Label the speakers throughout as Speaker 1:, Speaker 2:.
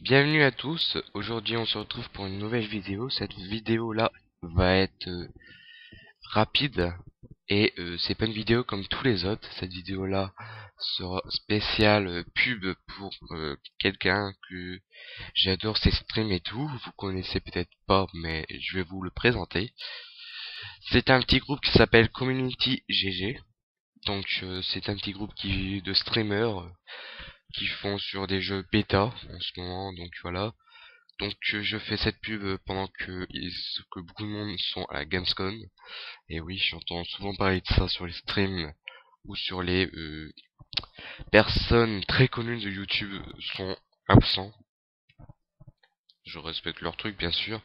Speaker 1: Bienvenue à tous, aujourd'hui on se retrouve pour une nouvelle vidéo. Cette vidéo là va être rapide et c'est pas une vidéo comme tous les autres. Cette vidéo là sera spéciale pub pour quelqu'un que j'adore ses streams et tout. Vous connaissez peut-être pas mais je vais vous le présenter. C'est un petit groupe qui s'appelle Community GG. Donc c'est un petit groupe de streamers qui font sur des jeux bêta en ce moment, donc voilà. Donc je fais cette pub pendant que beaucoup de monde sont à la Gamescom. Et oui, j'entends souvent parler de ça sur les streams ou sur les personnes très connues de YouTube sont absents. Je respecte leur truc bien sûr.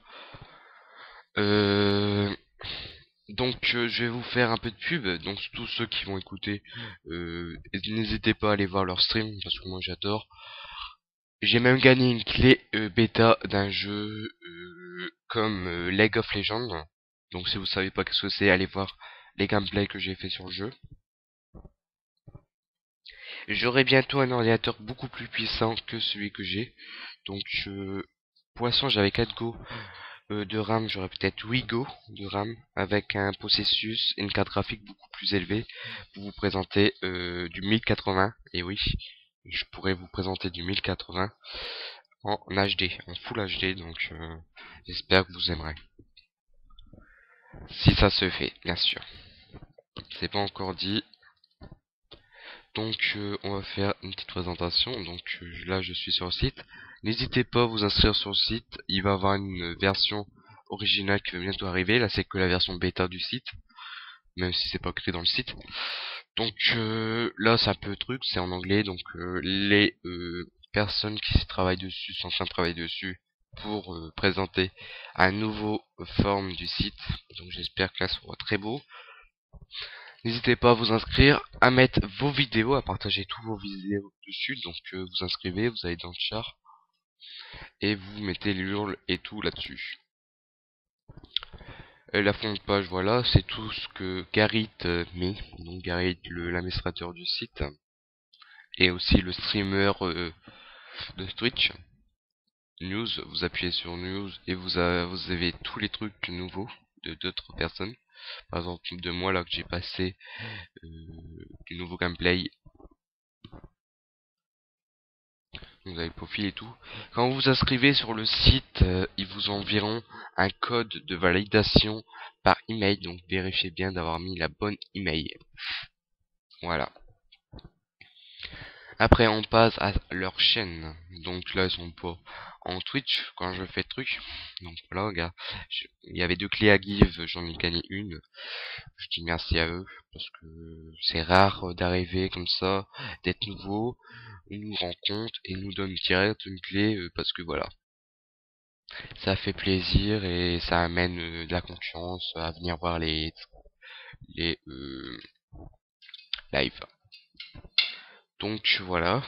Speaker 1: Euh, je vais vous faire un peu de pub. Donc tous ceux qui vont écouter, n'hésitez pas à aller voir leur stream parce que moi j'adore. J'ai même gagné une clé bêta d'un jeu comme League of Legends. Donc si vous savez pas ce que c'est, allez voir les gameplays que j'ai fait sur le jeu. J'aurai bientôt un ordinateur beaucoup plus puissant que celui que j'ai. Donc pour l'instant j'avais 4 Go de RAM, j'aurai peut-être 8 Go de RAM avec un processus et une carte graphique beaucoup plus élevée pour vous présenter du 1080. Et oui, je pourrais vous présenter du 1080 en HD, en Full HD, donc j'espère que vous aimerez. Si ça se fait, bien sûr. C'est pas encore dit. Donc on va faire une petite présentation. Donc là je suis sur le site. N'hésitez pas à vous inscrire sur le site. Il va y avoir une version originale qui va bientôt arriver. Là c'est que la version bêta du site, même si c'est pas écrit dans le site. Donc là c'est un peu truc, c'est en anglais. Donc les personnes qui travaillent dessus sont en train de travailler dessus pour présenter un nouveau forme du site. Donc j'espère que là ça sera très beau. N'hésitez pas à vous inscrire, à mettre vos vidéos, à partager tous vos vidéos dessus. Donc vous inscrivez, vous allez dans le chat et vous mettez l'URL et tout là-dessus. La fond de page, voilà, c'est tout ce que Garit met. Donc Garit, l'administrateur du site, et aussi le streamer de Twitch. News, vous appuyez sur News et vous avez tous les trucs nouveaux de d'autres personnes. Par exemple de moi là que j'ai passé du nouveau gameplay. Vous avez le profil et tout. Quand vous vous inscrivez sur le site, ils vous enverront un code de validation par email. Donc vérifiez bien d'avoir mis la bonne email. Voilà. Après on passe à leur chaîne. Donc là ils sont pas en Twitch quand je fais le truc. Donc voilà gars. Il y avait 2 clés à give, j'en ai gagné une. Je dis merci à eux parce que c'est rare d'arriver comme ça, d'être nouveau. Ils nous rencontrent et nous donnent direct une clé parce que voilà. Ça fait plaisir et ça amène de la confiance à venir voir les lives. Donc voilà.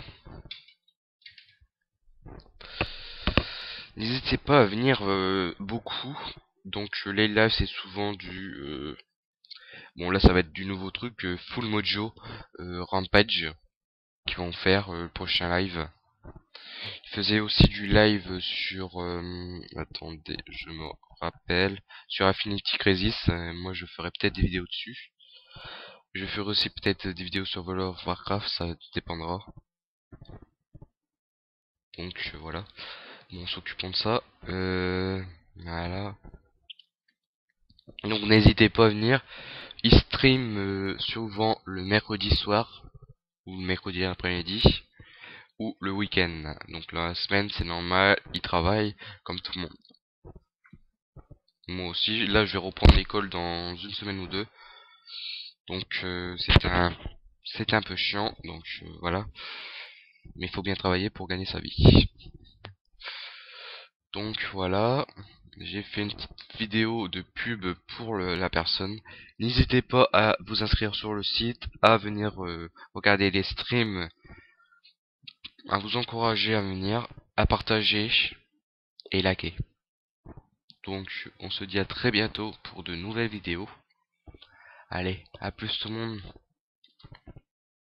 Speaker 1: N'hésitez pas à venir beaucoup. Donc les lives c'est souvent bon là ça va être du nouveau truc Full Mojo Rampage qui vont faire le prochain live. Il faisait aussi du live sur attendez, je me rappelle, sur Affinity Crisis. Moi je ferai peut-être des vidéos dessus. Je ferai aussi peut-être des vidéos sur World of Warcraft, ça dépendra. Donc voilà. Bon, s'occupons de ça. Voilà. Donc n'hésitez pas à venir. Il stream souvent le mercredi soir ou le mercredi après-midi ou le week-end. Donc la semaine c'est normal, il travaille comme tout le monde. Moi aussi, là je vais reprendre l'école dans une semaine ou deux. Donc c'était un peu chiant, donc voilà. Mais il faut bien travailler pour gagner sa vie. Donc voilà, j'ai fait une petite vidéo de pub pour la personne. N'hésitez pas à vous inscrire sur le site, à venir regarder les streams, à vous encourager à venir, à partager et liker. Donc on se dit à très bientôt pour de nouvelles vidéos. Allez, à plus tout le monde.